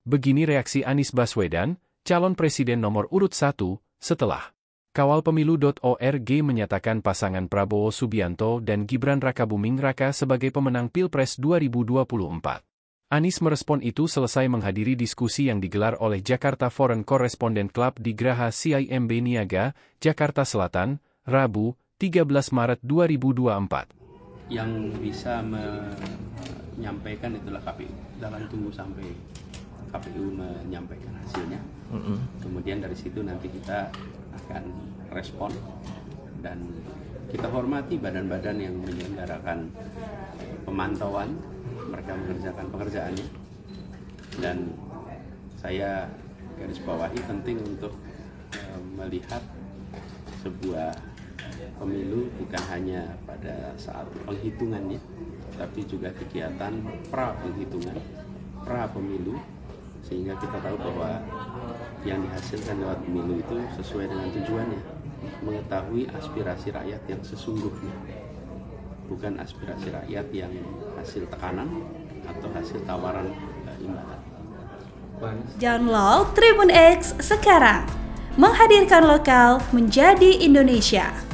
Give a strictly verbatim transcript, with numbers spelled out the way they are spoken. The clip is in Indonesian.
Begini reaksi Anies Baswedan, calon presiden nomor urut satu, setelah kawal pemilu titik org menyatakan pasangan Prabowo Subianto dan Gibran Rakabuming Raka sebagai pemenang Pilpres dua ribu dua puluh empat. Anies merespon itu selesai menghadiri diskusi yang digelar oleh Jakarta Foreign Correspondent Club di Graha C I M B Niaga, Jakarta Selatan, Rabu, tiga belas Maret dua ribu dua puluh empat. Yang bisa menyampaikan itulah K P U. Jangan tunggu sampai K P U menyampaikan hasilnya. Mm-hmm. Kemudian dari situ nanti kita akan respon dan kita hormati badan-badan yang menyelenggarakan pemantauan, mereka mengerjakan pekerjaannya. Dan saya garis bawahi penting untuk uh, melihat sebuah pemilu bukan hanya pada saat penghitungannya, tapi juga kegiatan pra penghitungan, pra pemilu, sehingga kita tahu bahwa yang dihasilkan lewat pemilu itu sesuai dengan tujuannya, mengetahui aspirasi rakyat yang sesungguhnya, bukan aspirasi rakyat yang hasil tekanan atau hasil tawaran imbalan. Download Tribun X sekarang, menghadirkan lokal menjadi Indonesia.